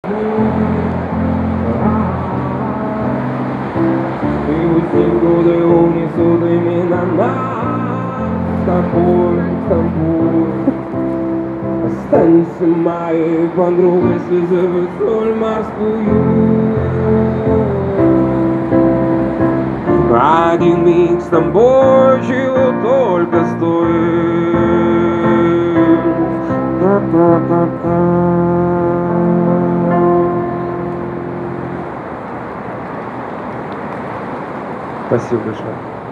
И пусть годы унесут именно нас с тобой. Останься моей подругой, слезы соль морскую. Один миг с тобой чего только стоит. Спасибо большое.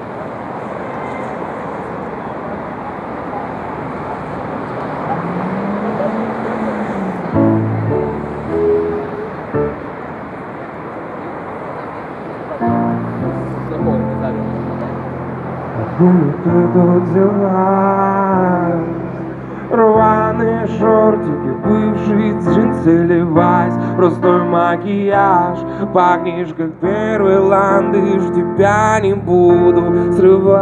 Ты тут взялась, рваные шортики, бывшие джинсы, левайс, простой макияж, пахнешь как первый ландыш, тебя не буду срывать.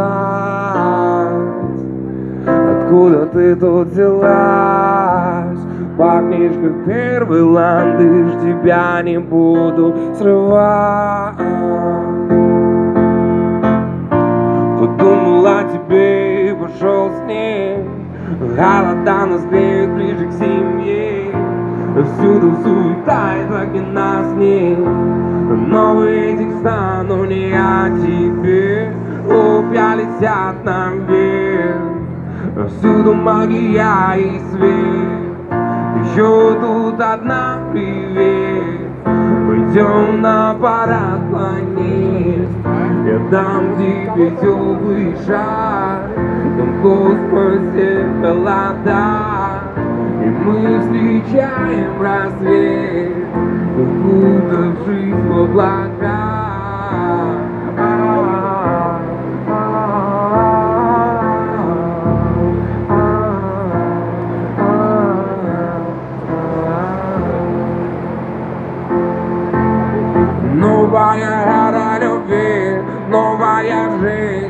Откуда ты тут взялась, пахнешь как первый ландыш, тебя не буду срывать. Подумал о тебе и пошел с ней. Холода нас греет ближе к семье. Всюду суета и так и нас нет. Новые текста, но не о тебе. Хлопья летят наверх. Всюду магия и свет. Еще тут одна, привет. Пойдем на парад планет. Я дам тебе теплый шар, там в космосе холода, и мы встречаем рассвет, как будто жизнь в облаках. Новая эра любви, новая жизнь.